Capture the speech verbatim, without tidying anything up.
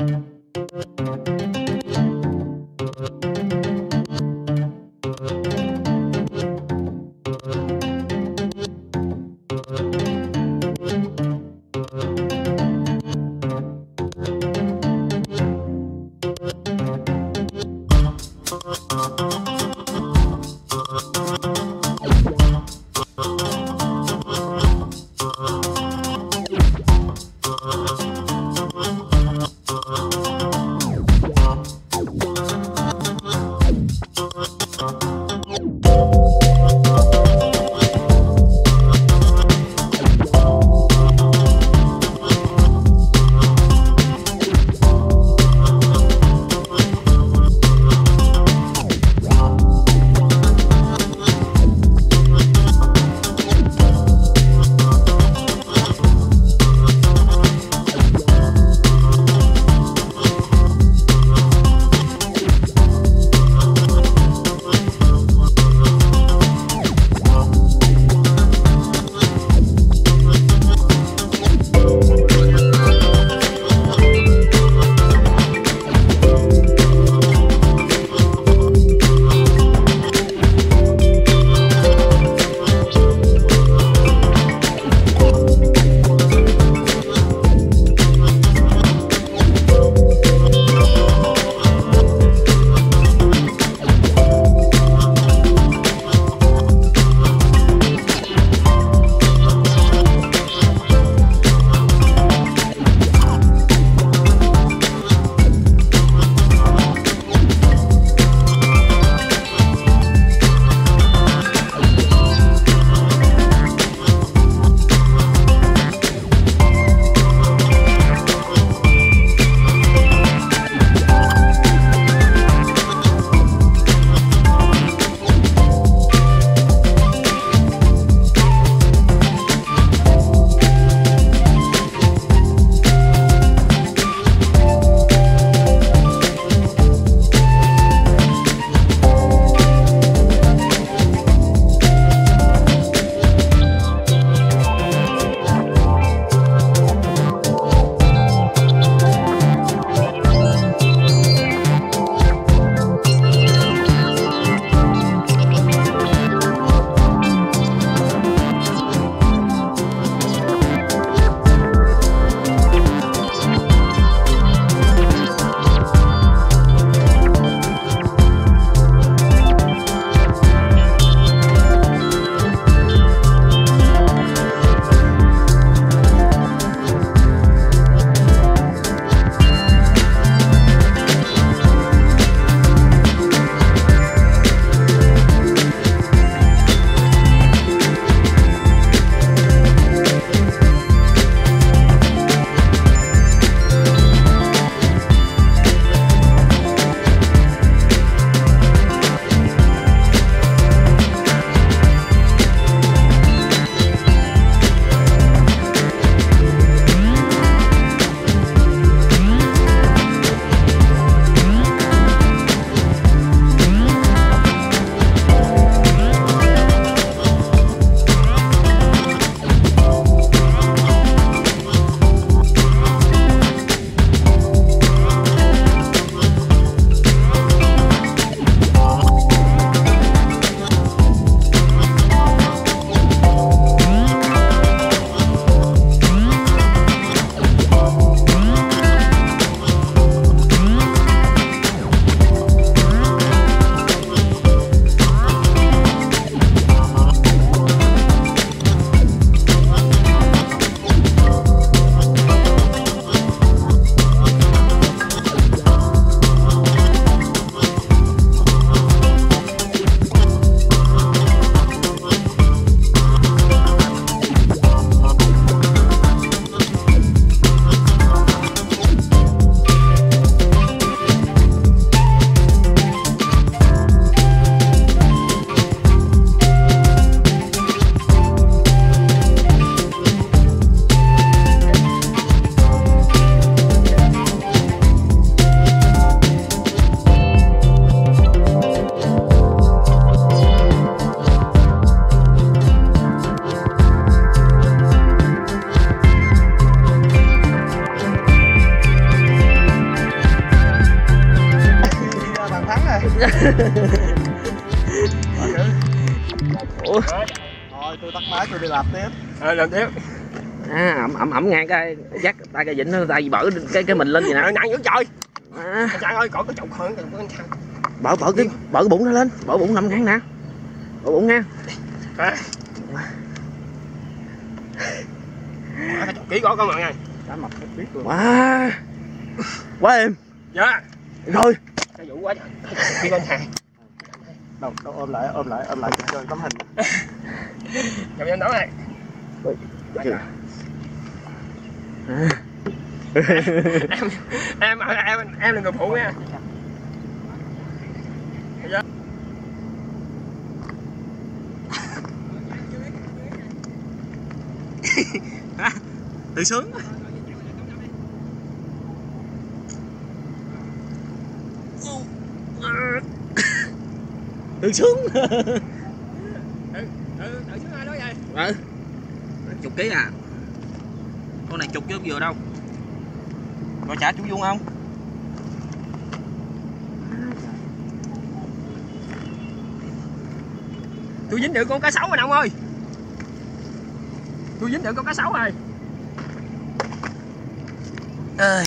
Wow. Ủa? Thôi tôi tắt máy tôi đi làm tiếp. Ờ làm tiếp. À ẩm ẩm ẩm ngang cái dắt tay cái vịnh nó tay bở cái cái mình lên gì nè. Nặng dữ trời. À. Trời ơi còn cái chậu hơn cái sao. Bở bở cái bở cái bụng nó lên, bở bụng nằm ngang nè. Bở bụng nha. À. Kỹ có con mọi người. Cá mập biết luôn. Wow. Quá êm. Dạ. Rồi. Cái vụ quá trời. Đi con hàng. Đâu, đâu ôm lại, ôm lại, ôm lại cho tấm hình. Chồng em đó này. Ôi, à. em, em em em là người phụ nha. Tự sướng. Tự sướng. Ừ, ừ, tự sướng ai đó vậy? Ừ. Chục ký à? Con này chục chứ không vừa đâu. Rồi trả chú Vuông không? Tôi dính được con cá sấu rồi ông ơi. Tôi dính được con cá sấu rồi. Ơi.